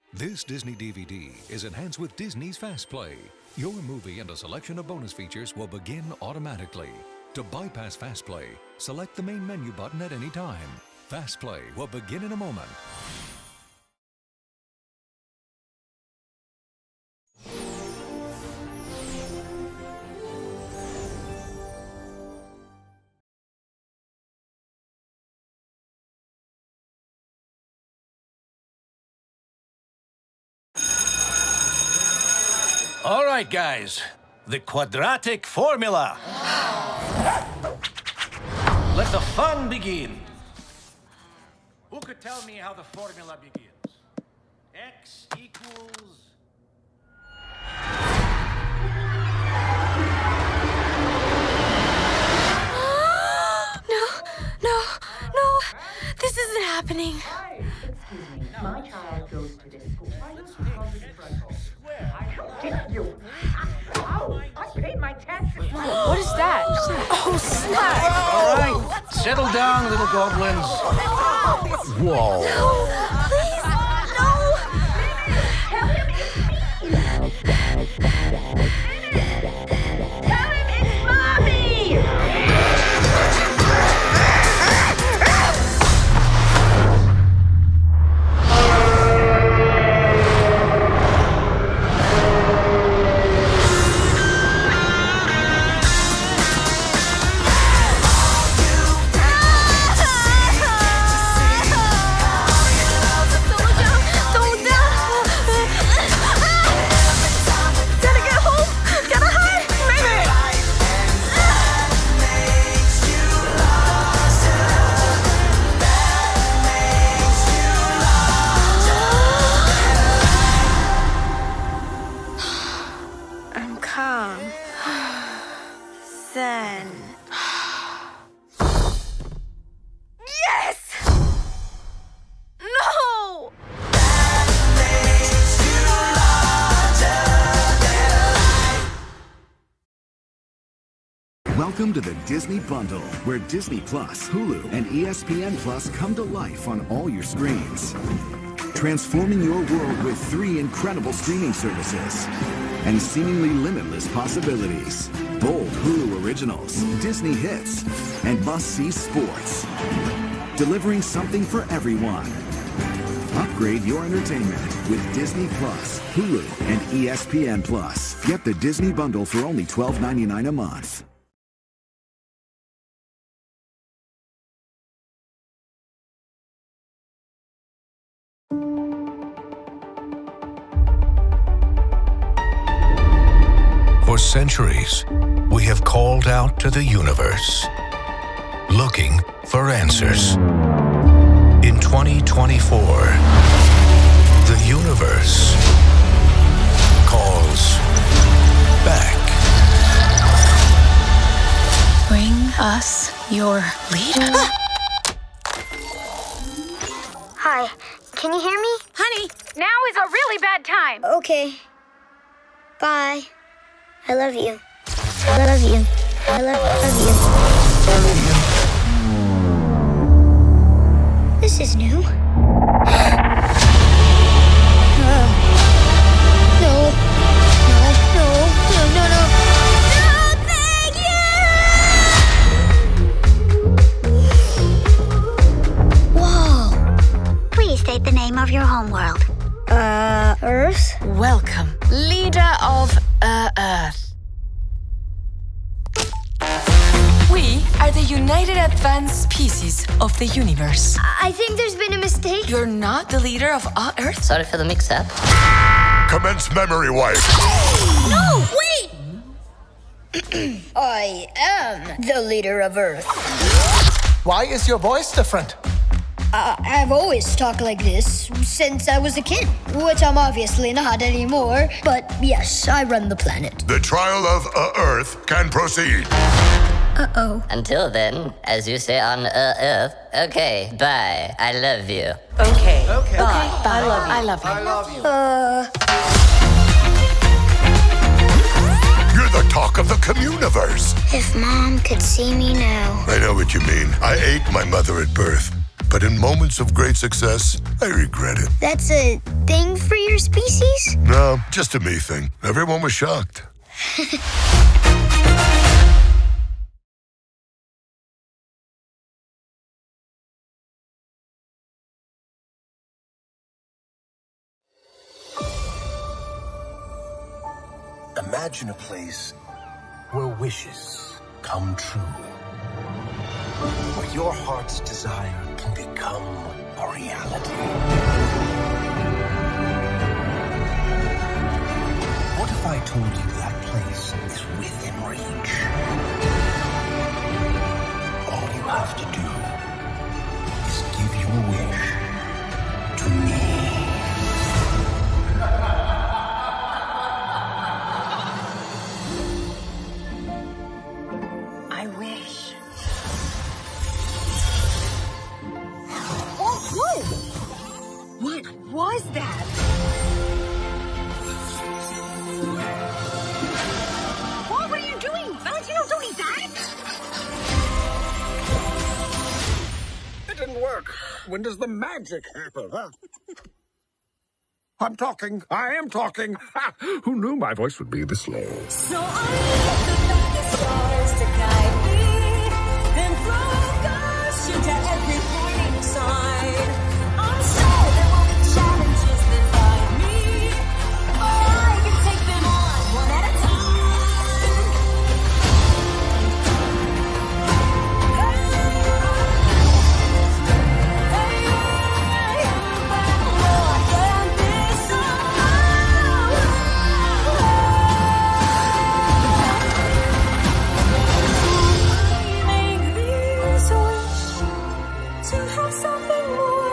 This Disney DVD is enhanced with Disney's Fast Play. Your movie and a selection of bonus features will begin automatically. To bypass Fast Play, select the main menu button at any time. Fast Play will begin in a moment. All right, guys. The quadratic formula. Let the fun begin. Who could tell me how the formula begins? X equals... No. This isn't happening. Hi, excuse me. My child goes to this school. How dare you? Ow! I paid my taxes. What is that? Oh, snap! All right, settle down, little goblins. Whoa. Please, Tell him it's Mommy! Then... Yes! No! Welcome to the Disney Bundle, where Disney Plus, Hulu, and ESPN Plus come to life on all your screens. Transforming your world with 3 incredible streaming services and seemingly limitless possibilities. Bold Hulu originals, Disney hits, and must-see sports. Delivering something for everyone. Upgrade your entertainment with Disney Plus, Hulu, and ESPN Plus. Get the Disney Bundle for only $12.99 a month. For centuries, we have called out to the universe, looking for answers. In 2024, the universe calls back. Bring us your leader. Hi, can you hear me? Honey, Now is a really bad time. Okay. Bye. I love you. I love you. I love you. This is new. No. No, thank you! Whoa. Please state the name of your homeworld. Earth? welcome, leader of Earth. We are the United Advanced Species of the universe. I think there's been a mistake. You're not the leader of all Earth? Sorry for the mix-up. Commence memory wipe. No, wait! I am the leader of Earth. Why is your voice different? I've always talked like this since I was a kid, which I'm obviously not anymore. But yes, I run the planet. The trial of Earth can proceed. Uh-oh. Until then, as you say on Earth, okay, bye. I love you. Okay. Bye. I love you. You're the talk of the Communiverse. If Mom could see me now. I know what you mean. I ate my mother at birth, But in moments of great success, I regret it. That's a thing for your species? No, just a me thing. Everyone was shocked. Imagine a place where wishes come true. Where your heart's desire can become a reality. What if I told you that place is within reach? All you have to do is give your wish to me. I wish. What was that? What are you doing? Valentino, don't eat that! It didn't work. When does the magic happen, huh? I'm talking. I am talking. Ha! Who knew my voice would be this low? So I let the darkest stars to guide me and focus into every warning sign. I'm sure there will be challenges that find me, but I can take them on one at a time. Hey, but more than this, I make this wish to have something more.